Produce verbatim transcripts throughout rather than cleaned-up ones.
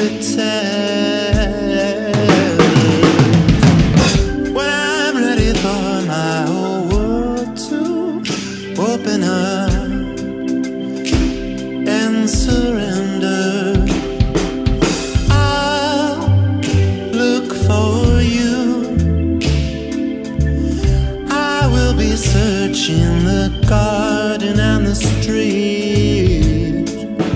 When I'm ready for my whole world to open up and surrender, I'll look for you. I will be searching the garden and the street.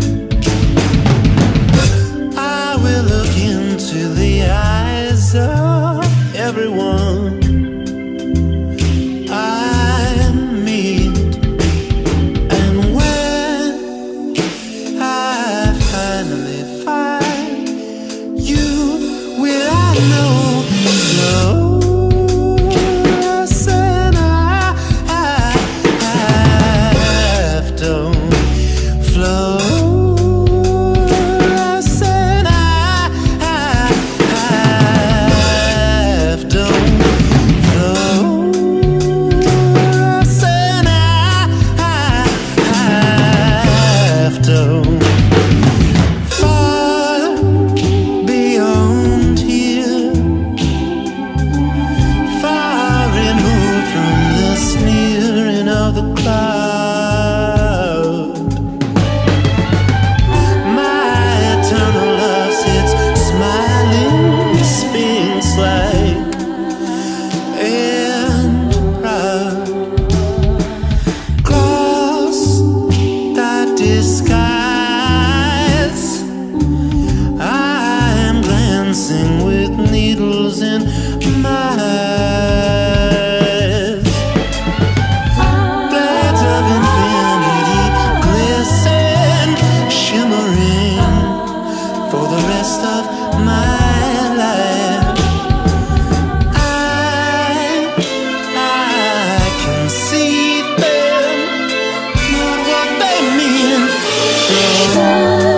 I will look into the eyes of everyone I meet. And when I finally find you, will I know fluorescent I, I, I have done fluorescent I, I, I have done fluorescent I, I, I have done. Far beyond here, far removed from the sneering of the crowd, my eternal love sits smiling sphinx-like and proud. Cross that disguise, I am glancing with needles in my eyes. Blades of infinity glisten, shimmering for the rest of my life. I, I can see them, know what they mean.